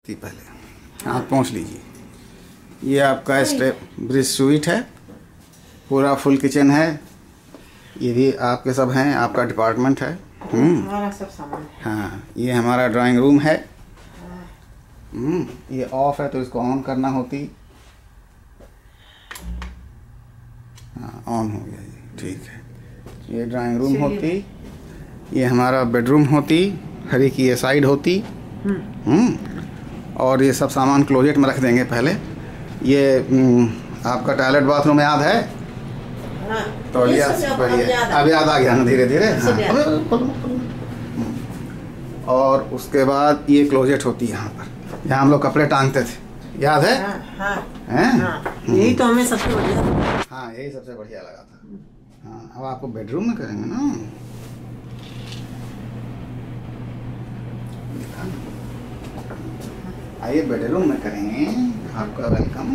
पहले आप पहुँच लीजिए। ये आपका स्टेप ब्रिज स्वीट है, पूरा फुल किचन है। ये भी आपके सब हैं, आपका डिपार्टमेंट है। हमारा सब सामान है। हाँ, ये हमारा ड्राइंग रूम है। ये ऑफ है तो इसको ऑन करना होती। हाँ, ऑन हो गया जी, ठीक है। ये ड्राइंग रूम होती, ये हमारा बेडरूम होती, हरी की ये साइड होती। और ये सब सामान क्लोजेट में रख देंगे पहले। ये आपका टॉयलेट बाथरूम याद है? हाँ, तो बढ़िया, अब याद आ गया ना धीरे धीरे। हाँ। और उसके बाद ये क्लोजेट होती है यहाँ पर, जहाँ हम लोग कपड़े टांगते थे, याद है? यही तो हमें सबसे बढ़िया। हाँ, यही सबसे बढ़िया लगा था। हाँ, अब आपको बेडरूम में करेंगे ना। आइए बेडरूम में करेंगे, आपका वेलकम।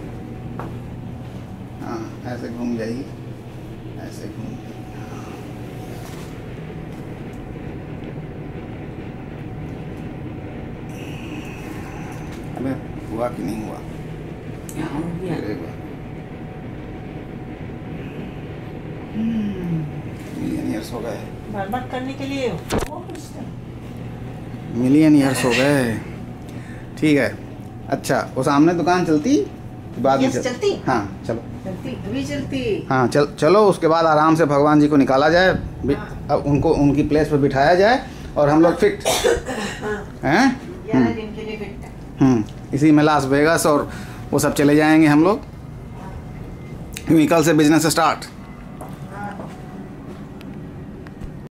हाँ, ऐसे घूम जाइए, ऐसे घूम जाइए। हाँ। अबे हुआ कि नहीं हुआ? मिलियन ईयर्स हो गए, बर्बाद करने के लिए मिलियन ईयर्स हो गए। ठीक है। अच्छा, वो सामने दुकान चलती बाद में चलती? हाँ चलो, चलती अभी चलती। हाँ चलो, उसके बाद आराम से भगवान जी को निकाला जाए। अब उनको उनकी प्लेस पर बिठाया जाए और हम लोग फिट हैं। 11 दिन के लिए फिट है। इसी में लास वेगास और वो सब चले जाएंगे हम लोग। कल से बिजनेस स्टार्ट।